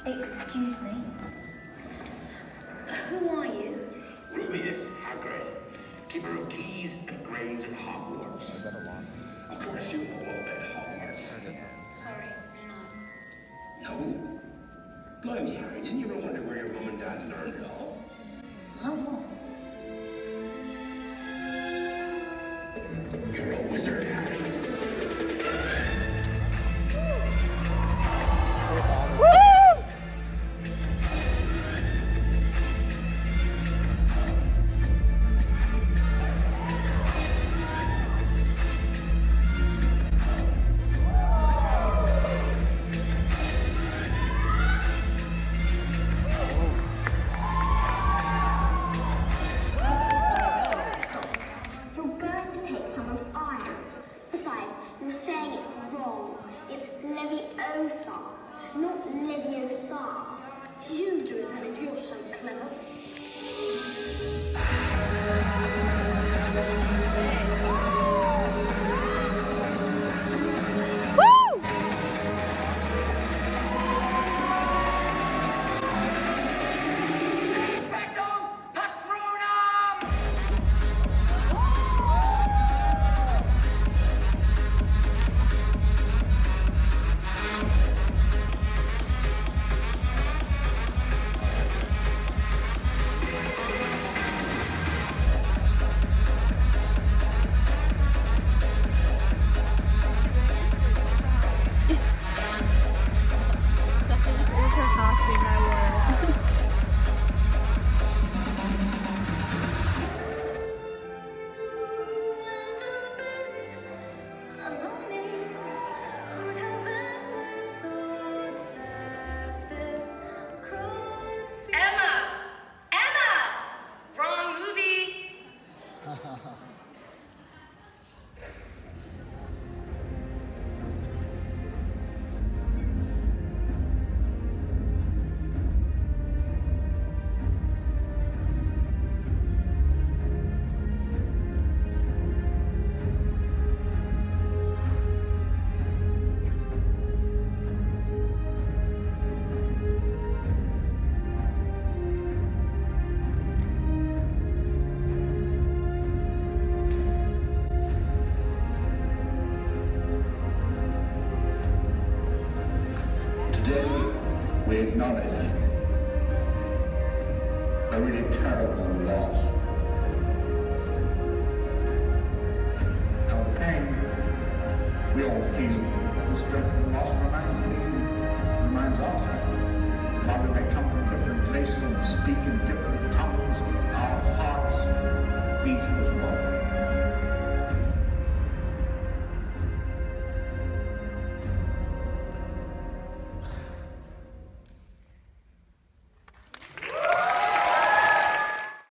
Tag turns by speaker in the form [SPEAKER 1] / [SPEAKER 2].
[SPEAKER 1] Excuse me. Who are you?
[SPEAKER 2] Rubius Hagrid, keeper of keys and grains at Hogwarts.
[SPEAKER 3] Is that a lot?
[SPEAKER 2] Of course you know all about Hogwarts.
[SPEAKER 1] Sorry, no.
[SPEAKER 2] No? Blimey, Harry, didn't you ever wonder where your mum and dad learned it all?
[SPEAKER 1] No.
[SPEAKER 2] You're a wizard, Harry.
[SPEAKER 4] You're saying it wrong. It's Leviosa, not Leviosa.
[SPEAKER 1] You do that if you're so clever.
[SPEAKER 2] Today, we acknowledge a really terrible loss. Now, the pain we all feel at this dreadful loss reminds us. While we may come from different places and speak in different tongues, our hearts beat as one.